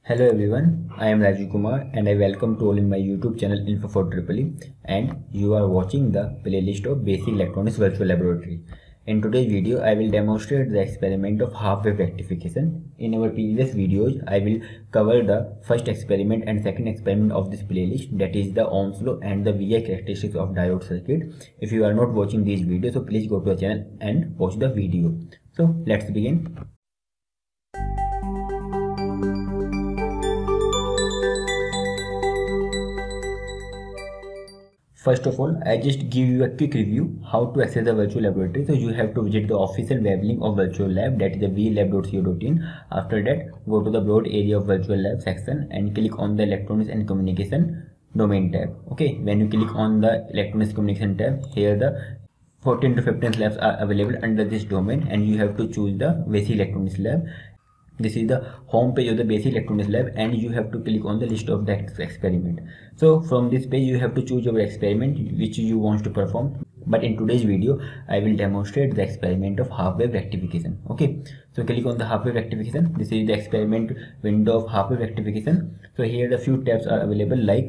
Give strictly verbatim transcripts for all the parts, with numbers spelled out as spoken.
Hello everyone, I am Raju Kumar and I welcome to all in my YouTube channel Info for Triple E, and you are watching the playlist of Basic Electronics Virtual Laboratory. In today's video, I will demonstrate the experiment of half-wave rectification. In our previous videos, I will cover the first experiment and second experiment of this playlist, that is the Ohm's law and the V I characteristics of diode circuit. If you are not watching these videos, so please go to the channel and watch the video. So let's begin. First of all, I just give you a quick review how to access the virtual laboratory. So you have to visit the official web link of virtual lab, that is the v lab dot co dot in. After that, go to the broad area of virtual lab section and click on the electronics and communication domain tab. Okay, when you click on the electronics communication tab, here the fourteen to fifteen labs are available under this domain, and you have to choose the basic electronics lab. This is the home page of the basic electronics lab, and you have to click on the list of the experiment. So from this page you have to choose your experiment which you want to perform. But in today's video I will demonstrate the experiment of half-wave rectification. Okay, so click on the half-wave rectification. This is the experiment window of half-wave rectification. So here the few tabs are available like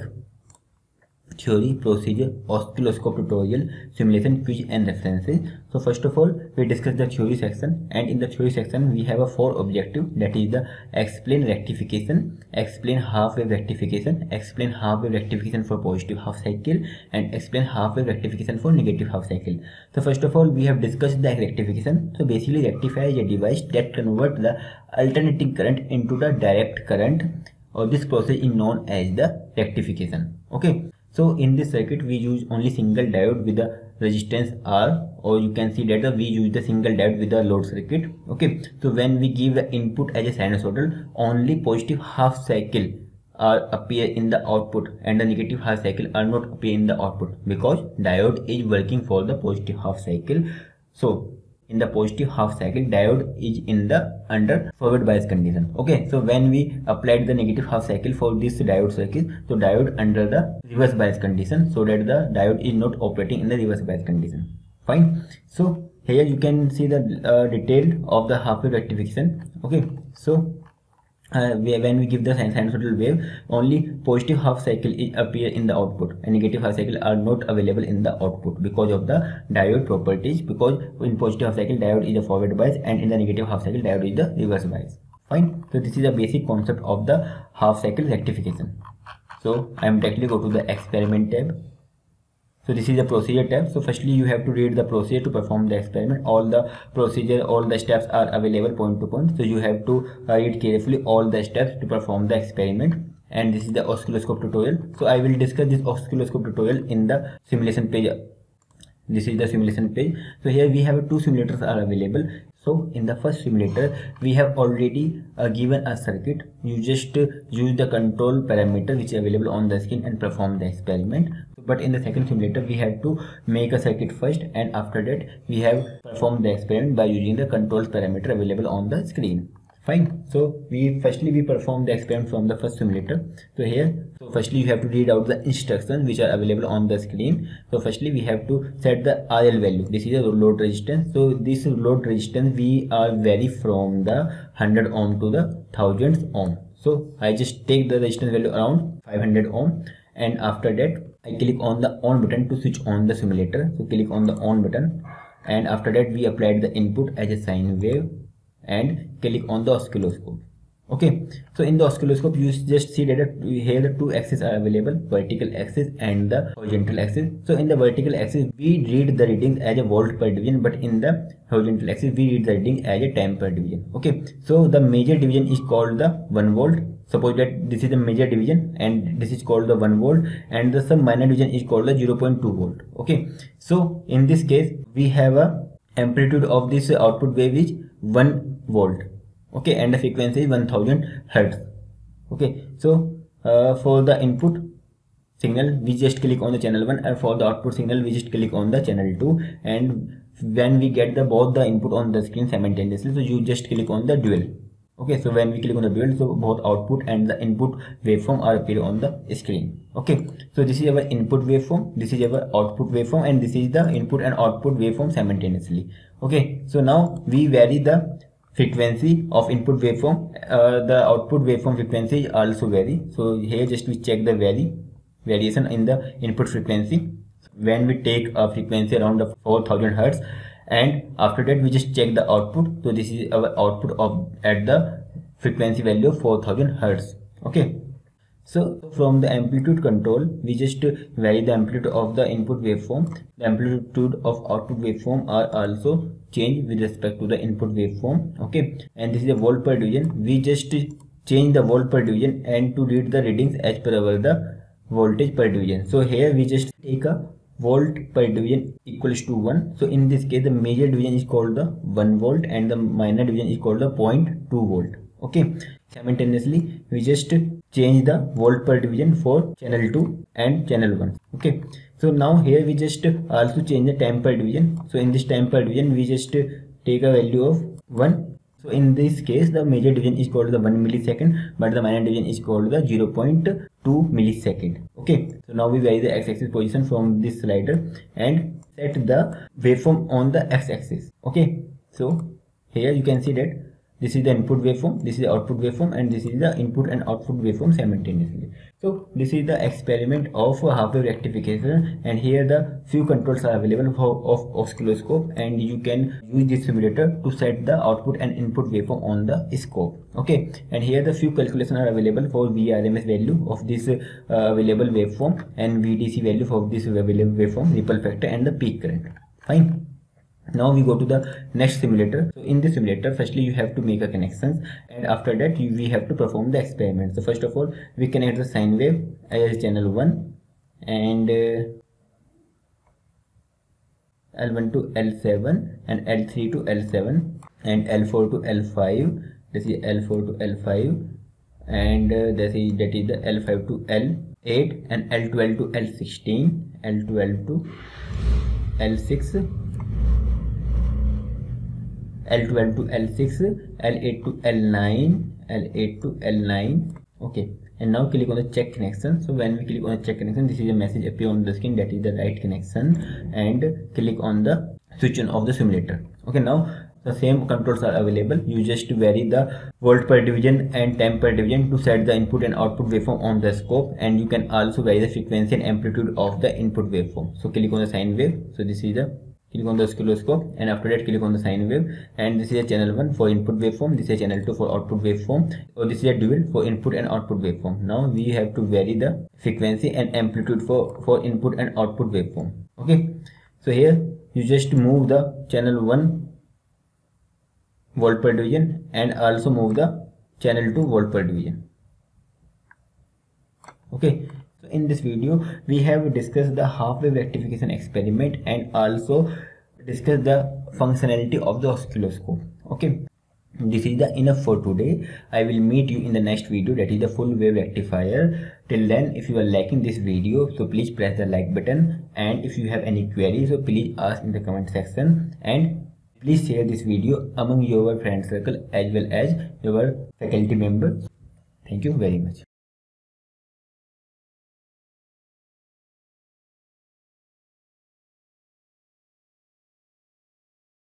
theory, procedure, oscilloscope tutorial, simulation, quiz and references. So first of all we discuss the theory section, and in the theory section we have a four objective, that is the explain rectification, explain half-wave rectification, explain half-wave rectification for positive half cycle, and explain half-wave rectification for negative half cycle. So first of all we have discussed the rectification. So basically rectifier is a device that converts the alternating current into the direct current, or this process is known as the rectification. Okay, so in this circuit we use only single diode with the resistance R, or you can see that we use the single diode with the load circuit. Okay, so when we give the input as a sinusoidal, only positive half cycle are appear in the output and the negative half cycle are not appear in the output, because diode is working for the positive half cycle. So in the positive half cycle diode is in the under forward bias condition. Okay, so when we applied the negative half cycle for this diode circuit, so diode under the reverse bias condition, so that the diode is not operating in the reverse bias condition. Fine. So here you can see the uh, detail of the half-wave rectification. Okay, so Uh, when we give the sinusoidal wave, only positive half cycle is appear in the output and negative half cycle are not available in the output because of the diode properties, because in positive half cycle diode is the forward bias and in the negative half cycle diode is the reverse bias. Fine. So this is the basic concept of the half cycle rectification. So I am directly go to the experiment tab. So this is the procedure tab. So firstly you have to read the procedure to perform the experiment. All the procedure, all the steps are available point to point. So you have to uh, read carefully all the steps to perform the experiment. And this is the oscilloscope tutorial. So I will discuss this oscilloscope tutorial in the simulation page. This is the simulation page. So here we have two simulators are available. So in the first simulator we have already uh, given a circuit. You just uh, use the control parameter which is available on the screen and perform the experiment. But in the second simulator we have to make a circuit first, and after that we have performed the experiment by using the controls parameter available on the screen. Fine. So we firstly we perform the experiment from the first simulator. So here, so firstly you have to read out the instructions which are available on the screen. So firstly we have to set the R L value. This is a load resistance. So this load resistance we are vary from the one hundred ohm to the thousands ohm. So I just take the resistance value around five hundred ohm, and after that I click on the on button to switch on the simulator. So click on the on button, and after that we applied the input as a sine wave and click on the oscilloscope. Okay, so in the oscilloscope you just see that here the two axes are available, vertical axis and the horizontal axis. So in the vertical axis we read the readings as a volt per division, but in the horizontal axis we read the reading as a time per division. Okay, so the major division is called the one volt. Suppose that this is the major division and this is called the one volt, and the some minor division is called the zero point two volt. Okay, so in this case we have a amplitude of this output wave is one volt. Okay, and the frequency is one thousand hertz. Okay, so uh, for the input signal we just click on the channel one, and for the output signal we just click on the channel two, and when we get the both the input on the screen simultaneously, so you just click on the dual. Okay, so when we click on the dual, so both output and the input waveform are appear on the screen. Okay, so this is our input waveform, this is our output waveform, and this is the input and output waveform simultaneously. Okay, so now we vary the frequency of input waveform, uh, the output waveform frequency also vary. So here just we check the vary variation in the input frequency when we take a frequency around the four thousand hertz, and after that we just check the output. So this is our output of at the frequency value of four thousand hertz. Okay, so from the amplitude control we just vary the amplitude of the input waveform. The amplitude of output waveform are also changed with respect to the input waveform. Okay, and this is a volt per division. We just change the volt per division and to read the readings as per our the voltage per division. So here we just take a volt per division equals to one. So in this case the major division is called the one volt and the minor division is called the zero point two volt. Okay, simultaneously we just change the volt per division for channel two and channel one. Okay, so now here we just also change the time per division. So in this time per division we just take a value of one. So in this case the major division is called the one millisecond, but the minor division is called the zero point two millisecond. Okay, so now we vary the x-axis position from this slider and set the waveform on the x-axis. Okay, so here you can see that this is the input waveform, this is the output waveform, and this is the input and output waveform simultaneously. So this is the experiment of half wave rectification, and here the few controls are available for of oscilloscope, and you can use this simulator to set the output and input waveform on the scope. Okay, and here the few calculations are available for V R M S value of this uh, available waveform and V D C value for this available waveform, ripple factor, and the peak current. Fine. Now we go to the next simulator. So in this simulator firstly you have to make a connections, and after that you, we have to perform the experiment. So first of all we connect the sine wave as channel one, and uh, L one to L seven, and L three to L seven, and L four to L five. This is L four to L five, and uh, this is that is the L five to L eight, and L twelve to L sixteen, L twelve to L six, L twelve to L six, L eight to L nine, L eight to L nine. Okay, and now click on the check connection. So when we click on the check connection, this is a message appear on the screen, that is the right connection, and click on the switch on of the simulator. Okay, now the same controls are available. You just vary the volt per division and time per division to set the input and output waveform on the scope, and you can also vary the frequency and amplitude of the input waveform. So click on the sine wave. So this is the click on the oscilloscope, and after that click on the sine wave, and this is a channel one for input waveform, this is a channel two for output waveform, or this is a dual for input and output waveform. Now we have to vary the frequency and amplitude for for input and output waveform. Okay, so here you just move the channel one volt per division and also move the channel two volt per division. Okay, so in this video we have discussed the half wave rectification experiment and also discussed the functionality of the oscilloscope. Okay, this is the enough for today. I will meet you in the next video, that is the full wave rectifier. Till then, if you are liking this video, so please press the like button, and if you have any queries, so please ask in the comment section, and please share this video among your friend circle as well as your faculty members. Thank you very much.